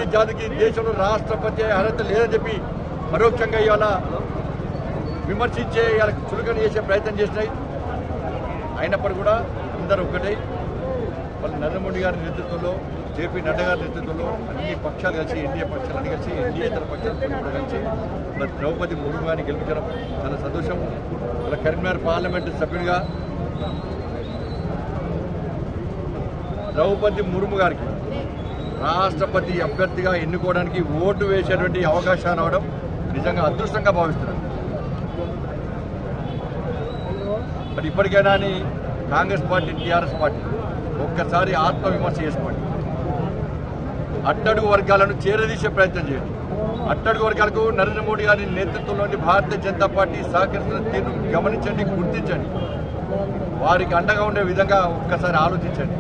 జాతికి దేశంలో రాష్ట్రపతి అర్హత లేదని చెప్పి పరోక్షంగా ఇవాళ విమర్శించే ఇవాళ చులకన చేసే ప్రయత్నం చేసినాయి. అయినప్పటికీ కూడా అందరూ ఒక్కటే. వాళ్ళు నరేంద్ర మోడీ గారి నేతృత్వంలో, జేపీ నడ్డా గారి నేతృత్వంలో అన్ని పక్షాలు కలిసి, ఎన్డీఏ పక్షాలన్నీ కలిసి, ఎన్డీఏతర పక్షాలతో కూడా కలిసి ద్రౌపది ముర్ము గారిని గెలిపించడం చాలా సంతోషం. వాళ్ళ కరీంనగర్ పార్లమెంటు సభ్యుడిగా ద్రౌపది ముర్ము గారికి రాష్ట్రపతి అభ్యర్థిగా ఎన్నుకోవడానికి ఓటు వేసేటువంటి అవకాశం రావడం నిజంగా అదృష్టంగా భావిస్తున్నారు. మరి ఇప్పటికైనా కాంగ్రెస్ పార్టీ, టీఆర్ఎస్ పార్టీ ఒక్కసారి ఆత్మవిమర్శ చేసుకోండి. అట్టడుగు వర్గాలను చేరదీసే ప్రయత్నం చేయండి. అట్టడుగు వర్గాలకు నరేంద్ర మోడీ గారి నేతృత్వంలోని భారతీయ జనతా పార్టీ సహకరిస్తున్న తీరును గమనించండి, గుర్తించండి. వారికి అండగా ఉండే విధంగా ఒక్కసారి ఆలోచించండి.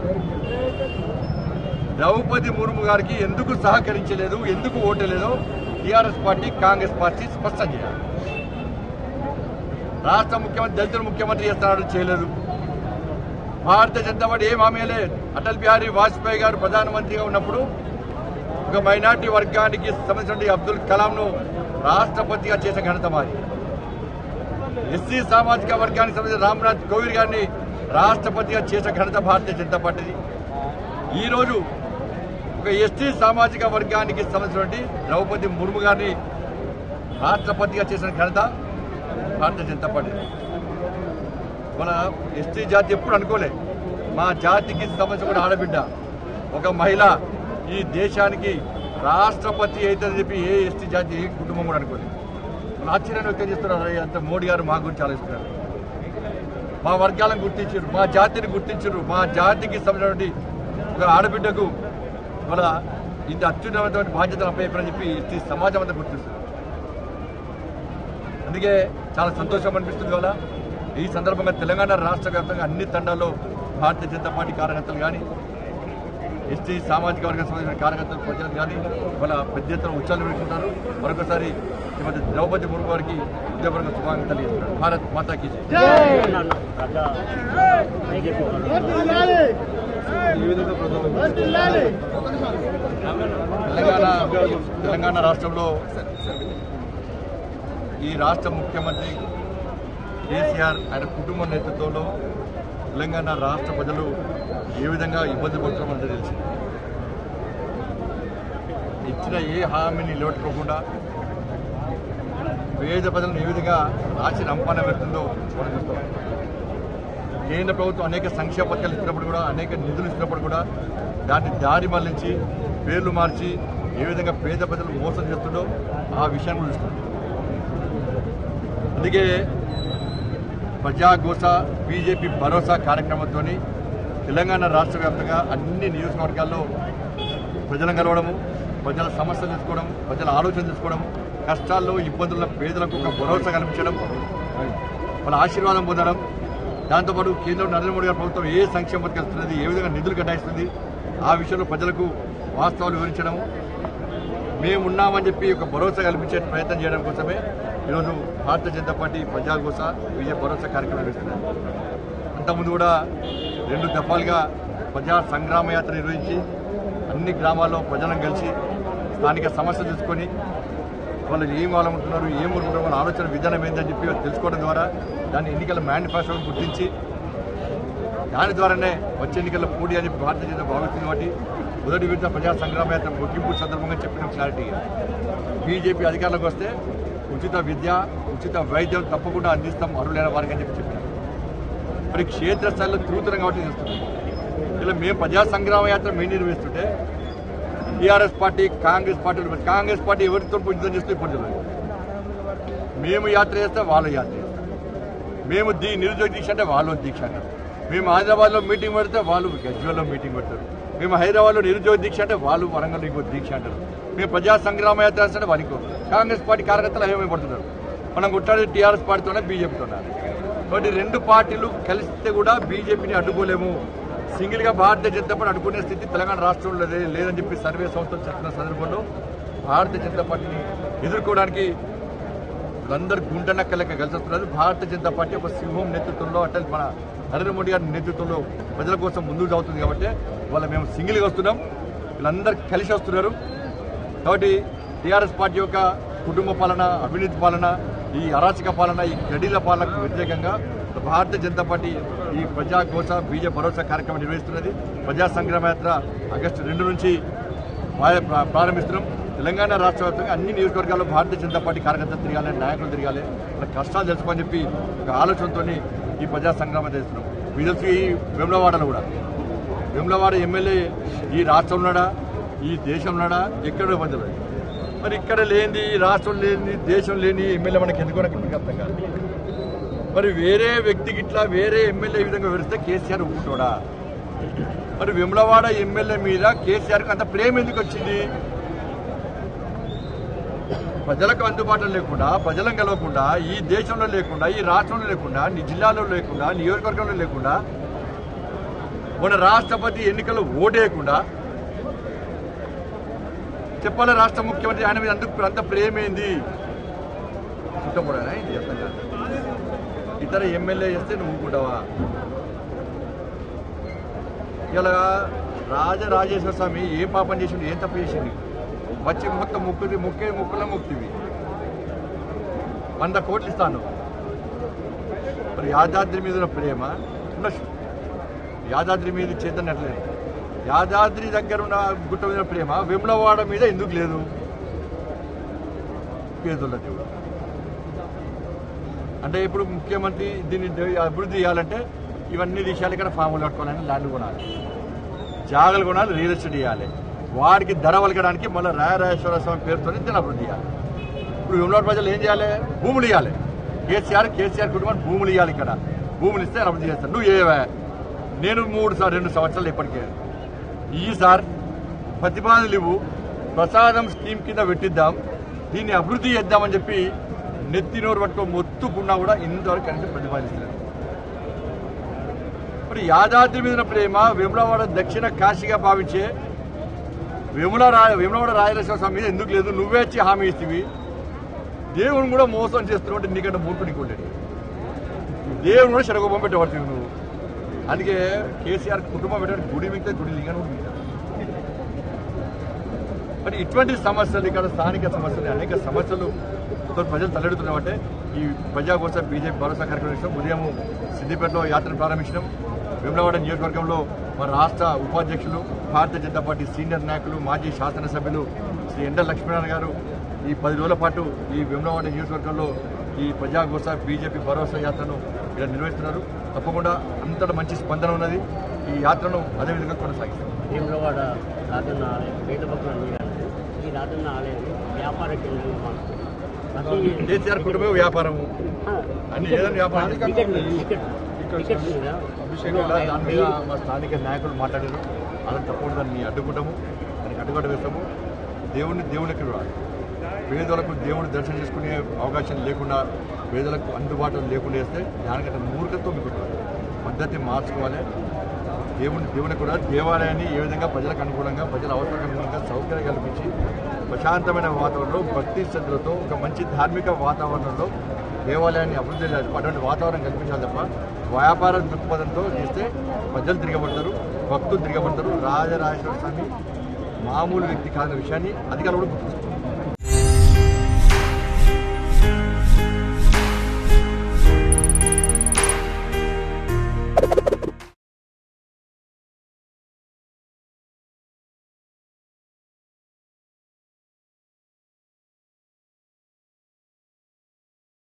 ద్రౌపది ముర్ము గారికి ఎందుకు సహకరించలేదు, ఎందుకు ఓటలేదో టీఆర్ఎస్ పార్టీ, కాంగ్రెస్ పార్టీ స్పష్టం చేయాలి. రాష్ట్ర ముఖ్యమంత్రి దళితులు ముఖ్యమంత్రి చేస్తున్నాడు, చేయలేదు. భారతీయ జనతా పార్టీ ఏం హామీ లేదు. అటల్ బిహారీ వాజ్పేయి గారు ప్రధానమంత్రిగా ఉన్నప్పుడు ఒక మైనార్టీ వర్గానికి సంబంధించిన అబ్దుల్ కలాంను రాష్ట్రపతిగా చేసిన ఘనత మాది. ఎస్సీ సామాజిక వర్గానికి సంబంధించిన రామ్నాథ్ కోవింద్ గారిని రాష్ట్రపతిగా చేసిన ఘనత భారతీయ జనతా పార్టీది. ఈరోజు ఒక ఎస్టీ సామాజిక వర్గానికి సంబంధించినటువంటి ద్రౌపది ముర్ము గారిని రాష్ట్రపతిగా చేసిన ఘనత భారతీయ జనతా పార్టీ. మన ఎస్టీ జాతి ఎప్పుడు అనుకోలే మా జాతికి సంబంధించిన కూడా ఆడబిడ్డ ఒక మహిళ ఈ దేశానికి రాష్ట్రపతి అవుతుందని చెప్పి ఏ ఎస్టీ జాతి, ఏ కుటుంబం కూడా అనుకోలేదు. మన ఆశ్చర్యాన్ని వ్యక్తం చేస్తున్నారు. అంత మోడీ గారు మా గురించి ఆలోచిస్తున్నారు. మా వర్గాలను గుర్తించారు, మా జాతిని గుర్తించారు. మా జాతికి సంబంధించినటువంటి ఒక ఆడబిడ్డకు మన ఇంత అత్యున్నతమైన బాధ్యతలు అప్పయ్యారని చెప్పి ఎస్టీ సమాజం అంతా గుర్తిస్తుంది. అందుకే చాలా సంతోషం అనిపిస్తుంది. వల్ల ఈ సందర్భంగా తెలంగాణ రాష్ట్ర వ్యాప్తంగా అన్ని తండాల్లో భారతీయ జనతా పార్టీ కార్యకర్తలు కానీ, ఎస్టీ సామాజిక వర్గం సంబంధించిన కార్యకర్తలు, ప్రజలు కానీ వాళ్ళ పెద్ద ఎత్తున ఉత్సాహాలు పెట్టుకుంటారు. మరొకసారి శ్రీమతి ద్రౌపది ముర్ము గారికి హృదయపూర్వక శుభాకాంక్షలు తెలియజేస్తున్నారు. భారత్ మాతాకి తెలంగాణ రాష్ట్రంలో ఈ రాష్ట్ర ముఖ్యమంత్రి కేసీఆర్ ఆయన కుటుంబ నేతృత్వంలో తెలంగాణ రాష్ట్ర ప్రజలు ఏ విధంగా ఇబ్బంది పడుతున్నారో తెలిసి ఇచ్చిన ఏ హామీని నిలబెట్టుకోకుండా పేద ప్రజలను ఏ విధంగా రాసి రంపాన పెడుతుందో మనం చూస్తాం. కేంద్ర ప్రభుత్వం అనేక సంక్షేమ పథకాలు ఇచ్చినప్పుడు కూడా, అనేక నిధులు ఇచ్చినప్పుడు కూడా దాన్ని దారి మళ్లించి పేర్లు మార్చి ఏ విధంగా పేద ప్రజలు మోసం చేస్తుందో ఆ విషయాన్ని కూడా చూస్తుంది. అందుకే ప్రజాఘోష బీజేపీ భరోసా కార్యక్రమంతో తెలంగాణ రాష్ట్ర వ్యాప్తంగా అన్ని నియోజకవర్గాల్లో ప్రజలను కలవడము, ప్రజల సమస్యలు తీసుకోవడం, ప్రజల ఆలోచన తీసుకోవడం, కష్టాల్లో ఇబ్బందుల్లో పేదలకు ఒక భరోసా కల్పించడం, వాళ్ళ ఆశీర్వాదం పొందడం, దాంతోపాటు కేంద్రంలో నరేంద్ర మోడీ గారి ప్రభుత్వం ఏ సంక్షేమ పథకాలు ఇస్తున్నది, ఏ విధంగా నిధులు కేటాయిస్తుంది, ఆ విషయంలో ప్రజలకు వాస్తవాలు వివరించడం, మేమున్నామని చెప్పి ఒక భరోసా కల్పించే ప్రయత్నం చేయడం కోసమే ఈరోజు భారతీయ జనతా పార్టీ ప్రజాఘోష విజయ భరోసా కార్యక్రమం నిర్వహిస్తున్నారు. అంతకుముందు కూడా 2 దఫాలుగా ప్రజా సంగ్రామ యాత్ర నిర్వహించి అన్ని గ్రామాల్లో ప్రజలను కలిసి స్థానిక సమస్యలు తీసుకొని వాళ్ళు ఏం కావాలనుకుంటున్నారు, ఏం కోరుకుంటున్నారు, వాళ్ళ ఆలోచన విధానం ఏందని చెప్పి తెలుసుకోవడం ద్వారా దాన్ని ఎన్నికల మేనిఫెస్టోను గుర్తించి దాని ద్వారానే వచ్చే ఎన్నికల్లో పోటీ అని చెప్పి భారతీయ జనతా భావిస్తుంది. కాబట్టి మొదటి విడత ప్రజా సంగ్రామ యాత్ర ముగింపు సందర్భంగా చెప్పిన క్లారిటీ, బీజేపీ అధికారంలోకి వస్తే ఉచిత విద్య, ఉచిత వైద్యం తప్పకుండా అందిస్తాం అర్హులైన వారికి అని చెప్పి చెప్పారు. మరి క్షేత్రస్థాయిలో తిరుగుతున్నాం కాబట్టి చేస్తున్నాం. ఇలా మేము ప్రజా సంగ్రామ యాత్ర మేము నిర్వహిస్తుంటే టీఆర్ఎస్ పార్టీ, కాంగ్రెస్ పార్టీ ఎవరితో యుద్ధం చేస్తూ ఇప్పుడు మేము యాత్ర చేస్తే వాళ్ళు యాత్ర చేస్తారు. మేము నిరుద్యోగ దీక్ష అంటే వాళ్ళు దీక్ష అంటారు. మేము హైదరాబాద్లో మీటింగ్ పెడితే వాళ్ళు గజ్వేల్లో మీటింగ్ పెడతారు. మేము హైదరాబాద్లో నిరుద్యోగ దీక్ష అంటే వాళ్ళు వరంగల్లో ఇంకో దీక్ష అంటారు. మేము ప్రజా సంగ్రామ యాత్ర అంటే వారికి కాంగ్రెస్ పార్టీ కార్యకర్తలు ఏమేమి పడుతున్నారు. మనం కొట్టాడేది టీఆర్ఎస్ పార్టీతోనే, బీజేపీతోనే. కాబట్టి 2 పార్టీలు కలిస్తే కూడా బీజేపీని అడ్డుకోలేము. సింగిల్గా భారతీయ జనతా పార్టీ అడ్డుకునే స్థితి తెలంగాణ రాష్ట్రంలో లేదని చెప్పి సర్వే సంస్థలు చెప్తున్న సందర్భంలో భారతీయ జనతా పార్టీని ఎదుర్కోవడానికి అందరూ గుంటనక్క లెక్క కలిసి వస్తున్నారు. భారతీయ జనతా పార్టీ ఒక సింహం నేతృత్వంలో అంటే మన నరేంద్ర మోడీ గారి నేతృత్వంలో ప్రజల కోసం ముందుకు సాగుతుంది. కాబట్టి వాళ్ళ మేము సింగిల్గా వస్తున్నాం, వీళ్ళందరూ కలిసి వస్తున్నారు. కాబట్టి టీఆర్ఎస్ పార్టీ యొక్క కుటుంబ పాలన, అవినీతి పాలన, ఈ అరాచక పాలన, ఈ గడిల పాలనకు వ్యతిరేకంగా భారతీయ జనతా పార్టీ ఈ ప్రజాఘోష బీజేపీ భరోసా కార్యక్రమం నిర్వహిస్తున్నది. ప్రజా సంగ్రామ యాత్ర ఆగస్టు 2 నుంచి ప్రారంభిస్తున్నాం. తెలంగాణ రాష్ట్ర వ్యాప్తంగా అన్ని నియోజకవర్గాల్లో భారతీయ జనతా పార్టీ కార్యకర్తలు తిరగాలి, నాయకులు తిరగాలి, వాళ్ళ కష్టాలు తెలుసుకోమని చెప్పి ఒక ఆలోచనతో ఈ ప్రజా సంగ్రామం చేస్తున్నాం. వీళ్ళకి వేములవాడలో కూడా వేములవాడ ఎమ్మెల్యే ఈ రాష్ట్రంలో ఉన్నాడా, ఈ దేశంలో ఉన్నాడా, ఎక్కడో మధ్యలో. మరి ఇక్కడ లేని, రాష్ట్రం లేని, దేశం లేని ఎమ్మెల్యే మనకి ఎందుకు అర్థం కాదు. మరి వేరే వ్యక్తికి ఇట్లా వేరే ఎమ్మెల్యే ఈ విధంగా వివరిస్తే కేసీఆర్ ఒప్పుకుంటాడా? మరి వేములవాడ ఎమ్మెల్యే మీద కేసీఆర్కి అంత ప్రేమ ఎందుకు వచ్చింది? ప్రజలకు అందుబాటులో లేకుండా, ప్రజలను గెలవకుండా, ఈ దేశంలో లేకుండా, ఈ రాష్ట్రంలో లేకుండా, నీ జిల్లాలో లేకుండా, నియోజకవర్గంలో లేకుండా, మన రాష్ట్రపతి ఎన్నికల్లో ఓటేయకుండా చెప్పాలి రాష్ట్ర ముఖ్యమంత్రి ఆయన మీద అందుకు అంత ప్రేమేంది? చుట్టపడానా ఇది అర్థం కాదు. ఇతర ఎమ్మెల్యే చేస్తే నువ్వు ఊరుకుంటావా? ఇలా రాజరాజేశ్వర స్వామి ఏం పాపం చేసిండు, ఏం తప్పు చేసిండు? వచ్చి మొత్తం ముక్కుల ముక్తివి 100 కోట్లు ఇస్తాను. మరి యాదాద్రి మీద ఉన్న ప్రేమ ఉండొచ్చు, యాదాద్రి మీద చేతనట్లేదు. యాదాద్రి దగ్గర ఉన్న గుట్ట మీద ప్రేమ వేములవాడ మీద ఎందుకు లేదు? పేదల దేవుడు అంటే ఇప్పుడు ముఖ్యమంత్రి దీన్ని అభివృద్ధి చేయాలంటే ఇవన్నీ విషయాలు ఇక్కడ ఫాములు కట్టుకోవాలని, ల్యాండ్ కొనాలి, జాగలు కొనాలి, రియల్ ఎస్టేట్ చేయాలి, వాడికి ధర వలకడానికి మళ్ళీ రాయరాజేశ్వర స్వామి పేరుతో దీన్ని అభివృద్ధి చేయాలి. ఇప్పుడు వేములవాడ ప్రజలు ఏం చేయాలి? భూములు ఇవ్వాలి. కేసీఆర్ కుటుంబానికి భూములు ఇవ్వాలి. ఇక్కడ భూములు ఇస్తే అభివృద్ధి చేస్తాను. నువ్వు ఏవా? నేను 2 సంవత్సరాలు ఇప్పటికే ఈసారి ప్రతిపాదనలు ఇవ్వు, ప్రసాదం స్కీమ్ కింద పెట్టిద్దాం, దీన్ని అభివృద్ధి చేద్దామని చెప్పి నెత్తినోరు పట్టుకొని మొత్తుకున్నా కూడా ఇంతవరకు కనీసం ప్రతిపాదించలేదు. మరి యాదాద్రి మీద ప్రేమ వేములవాడ దక్షిణ కాశీగా భావించే వేములవాడ రాయలసీమ స్వామి మీద ఎందుకు లేదు? నువ్వే వచ్చి హామీ ఇస్తేవి దేవుని కూడా మోసం చేస్తున్నావు అంటే నీకంటే మూర్ఖుడు నీకు ఉండేది. దేవుని కూడా శరగోపం పెట్టబడుతుంది నువ్వు. అందుకే కేసీఆర్ కుటుంబం పెట్టడానికి గుడి మిగతా గుడి లింగం మిగతా. మరి ఇటువంటి సమస్యలు ఇక్కడ స్థానిక సమస్యలు, అనేక సమస్యలు ప్రజలు తలెడుతున్నామంటే ఈ ప్రజాఘోష బీజేపీ భరోసా కార్యక్రమం ఉదయం సిద్దిపేటలో యాత్రను ప్రారంభించడం. వేములవాడ నియోజకవర్గంలో మన రాష్ట్ర ఉపాధ్యక్షులు, భారతీయ జనతా పార్టీ సీనియర్ నాయకులు, మాజీ శాసనసభ్యులు శ్రీ ఎండ లక్ష్మీనారాయణ గారు ఈ 10 రోజుల పాటు ఈ వేములవాడ నియోజకవర్గంలో ఈ ప్రజాఘోష బీజేపీ భరోసా యాత్రను ఇక్కడ నిర్వహిస్తున్నారు. తప్పకుండా అంతటా మంచి స్పందన ఉన్నది. ఈ యాత్రను అదేవిధంగా కొనసాగిస్తారు. వేములవాడ రాజన్న ఆలయం పేద భక్తులు ఈ రాజన్న ఆలయం వ్యాపార కేంద్రం కేసీఆర్ కుటుంబం వ్యాపారము అన్ని ఏదైనా వ్యాపారం దాని మీద మా స్థానిక నాయకులు మాట్లాడారు. అలా తప్పకుండా దాన్ని అడ్డుకుంటాము, దానికి అడ్డుకట్ట వేస్తాము. దేవునికి చూడాలి. పేదలకు దేవుని దర్శనం చేసుకునే అవకాశం లేకుండా, పేదలకు అందుబాటులో లేకుండా వేస్తే దానికంటే మూర్ఖత్వం మీకు పద్ధతి మార్చుకోవాలి. దేవునికి కూడా దేవాలయాన్ని ఏ విధంగా ప్రజలకు అనుకూలంగా, ప్రజల అవసరాలకు అనుకూలంగా సౌకర్యం కల్పించి ప్రశాంతమైన వాతావరణంలో, భక్తి శ్రద్ధలతో ఒక మంచి ధార్మిక వాతావరణంలో దేవాలయాన్ని అభివృద్ధి చేయాలి. అటువంటి వాతావరణం కల్పించాలి తప్ప వ్యాపార దృక్పథంతో చేస్తే ప్రజలు తిరగబడతారు, భక్తులు తిరగబడతారు. రాజరాజేశ్వర స్వామి మామూలు వ్యక్తి కాదన్న విషయాన్ని అధికారులు కూడా గుర్తిస్తారు.